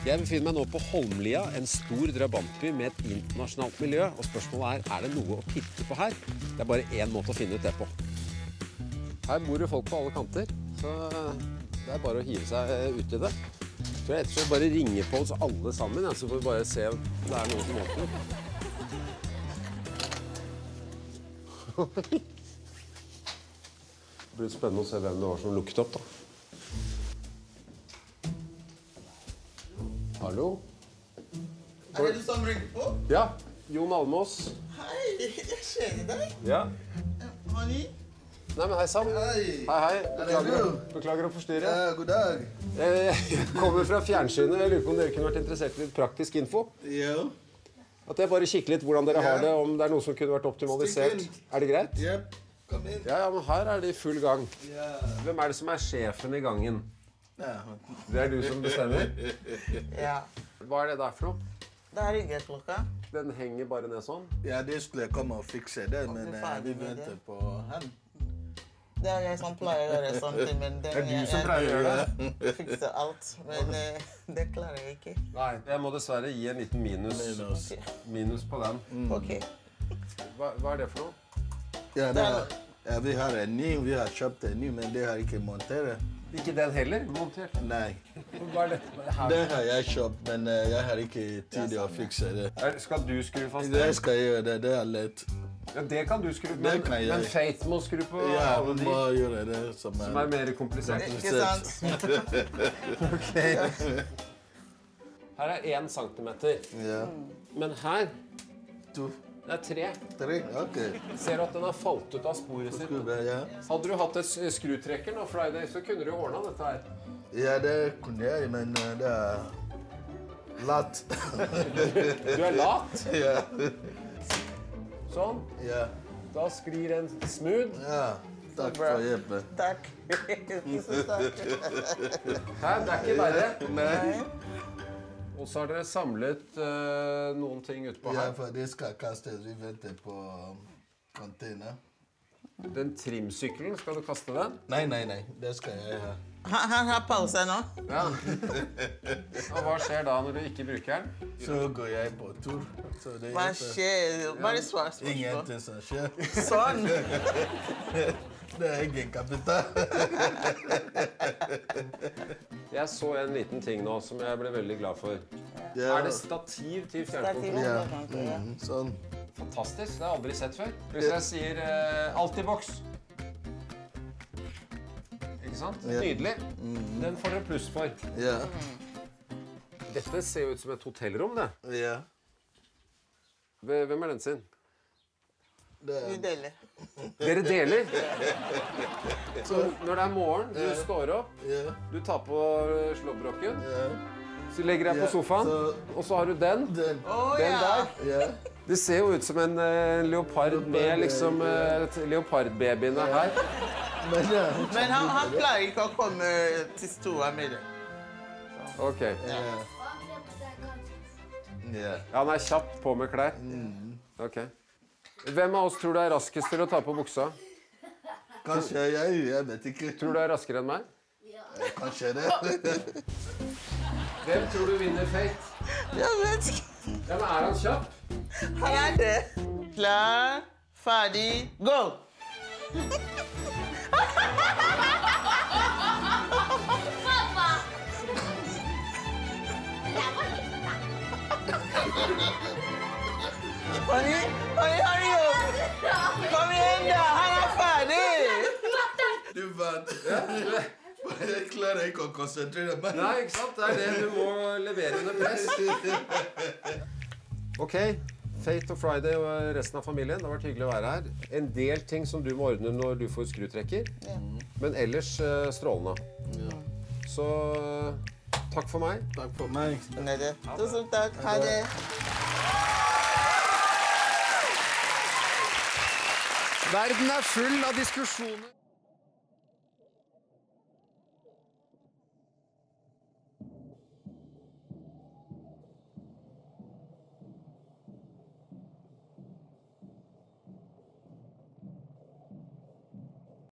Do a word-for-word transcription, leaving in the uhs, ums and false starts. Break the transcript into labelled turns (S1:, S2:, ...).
S1: Jeg befinner meg nå på Holmlia, en stor drabantby med et internasjonalt miljø. Og spørsmålet er, er det noe å titte på her? Det er bare én måte å finne ut det på. Her bor jo folk på alle kanter, så det er bare å hive seg ut i det. Så jeg tror jeg bare ringer på oss alle sammen, ja, så får vi bare se om det er noen som åpner. Det blir spennende å se hvem det var som lukket opp, da. Hallo?
S2: Er det du som ringer på?
S1: Ja, Jon Almås.
S2: Hei, jeg kjenner deg.
S1: Ja.
S2: Honey?
S1: Nei, men hei, Sam.
S2: Hei.
S1: Hei, hei.
S2: Er det
S1: Beklager,
S2: du?
S1: beklager å forstyrre.
S2: Ja, god dag.
S1: Jeg kommer fra fjernsynet. Jeg lurer på om dere kunne vært interessert i litt praktisk info.
S2: Ja.
S1: At jeg bare kikker litt hvordan dere
S2: Ja.
S1: har det, om det er noe som kunne vært optimalisert.
S2: Stikk inn.
S1: Er det greit?
S2: Jep, kom inn.
S1: Ja, ja, men her er det i full gang.
S2: Ja.
S1: Hvem er det som er sjefen i gangen?
S2: Ja.
S1: Det er du som bestemmer.
S3: Ja.
S1: Hva er det der for noe?
S3: Det er ringeklokka.
S1: Den henger bare ned sånn.
S2: Ja, det skulle jeg komme og fikse det, men
S3: du
S2: eh,
S3: ferdig
S2: vi
S3: med
S2: venter
S3: det?
S2: på han.
S3: Det er jeg som pleier å gjøre sånne ting, men
S1: Det er du som pleier å gjøre det.
S3: Jeg fikser alt, men eh, det klarer jeg ikke.
S1: Nei, jeg må dessverre gi en liten minus,
S2: Minus.
S1: minus på den.
S3: Ok.
S1: Hva, hva er det for noe?
S2: Ja, det er, ja, vi har en ny, vi har kjøpt en ny, men det har ikke montert.
S1: Ikke den heller, montert.
S2: Nei,
S1: Hva er dette? Her.
S2: det har jeg kjøpt, men eh, jeg har ikke tid til å fikse det.
S1: Er, skal du skru fast
S2: Det
S1: den?
S2: skal jeg gjøre, det, det er lett.
S1: Ja, det kan du skru på,
S2: Det
S1: men,
S2: kan jeg.
S1: men Faith må skru på
S2: Ja,
S1: alle
S2: vi
S1: de
S2: må gjøre det som
S1: som er
S2: er...
S1: mer komplisert.
S3: Ikke sant?
S1: Her er én centimeter,
S2: Ja,
S1: men her
S2: to,
S1: det er tre.
S2: tre, ok.
S1: Ser du at den har falt ut av sporet sitt?
S2: Skubbe, ja.
S1: Hadde du hatt et s- skrutrekker nå, Friday, så kunne du ordna dette her.
S2: Ja, det kunne jeg, men eh, det er latt.
S1: Du er lat.
S2: Ja,
S1: Sånn.
S2: ja,
S1: Da sklir den smooth.
S2: ja. Takk for hjelpen.
S3: Takk. Tusen takk.
S1: Her, det er ikke verre.
S2: Nei.
S1: Og så har dere samlet eh, noen ting utpå
S2: Ja,
S1: her.
S2: for det skal kastes. Vi venter på container.
S1: Den trimsykkelen, skal du kaste den?
S2: Nei, nei, nei. Det skal jeg ha.
S3: Han, han har pause nå.
S1: Ja. Og hva skjer da når du ikke bruker den?
S2: Så går jeg på tur. Så det
S3: Hva
S2: hjelper.
S3: skjer? Bare svar spørsmål.
S2: Ingenting som skjer.
S3: Sånn.
S2: Det er ingen kapital.
S1: Jeg så en liten ting nå som jeg ble veldig glad for.
S2: Ja.
S1: Er det stativ til
S3: Stativ.
S1: fjernkontroll?
S2: Ja.
S3: Ja.
S2: Mm, sånn.
S1: Fantastisk, det har jeg aldri sett før. Hvis jeg sier uh, Altibox. Ikke sant?
S2: Ja.
S1: Nydelig. Den får dere pluss for.
S2: Ja.
S1: Dette ser jo ut som et hotellrom, det.
S2: Ja.
S1: Hvem er den sin?
S2: Det
S3: Vi
S2: er...
S3: deler.
S1: Dere deler. Så når det er morgen, du står opp,
S2: Ja.
S1: du tar på slåbroken,
S2: Ja.
S1: så legger deg på
S2: Ja,
S1: sofaen,
S2: så-
S1: og så har du den.
S2: Den.
S3: Å
S1: Den
S3: ja.
S1: der.
S2: Ja.
S1: Det ser jo ut som en eh, leopard med liksom eh, et leopardbabyene her.
S2: Men ja.
S3: Men han, han klarer ikke å komme til stua med det.
S1: Ok.
S2: Ja. Ja.
S1: Ja, han er kjapt på med klær. Ok. Hvem av oss tror du er raskest til å ta på buksa?
S2: Kanskje jeg, jeg vet ikke.
S1: Tror du er raskere enn meg?
S2: Kanskje det.
S1: Hvem tror du vinner Fate?
S3: Jeg vet ikke.
S1: Ja, men er han kjapp?
S3: Han er det. Klar, ferdig, go! Honey, honey, hurry up! Kom igjen da, han er ferdig!
S2: Du vant. Jeg klarer ikke å konsentrere meg.
S1: Nei, ikke sant? Det er det du må levere under press. Ok, Fate og Friday og resten av familien, det har vært hyggelig å være her. En del ting som du må ordne når du får skrutrekker, men ellers eh, strålende.
S2: Ja.
S1: Så eh, takk for meg.
S2: Takk for meg.
S3: Nede. Tusen takk, ha det.
S1: Verden er full av diskusjoner.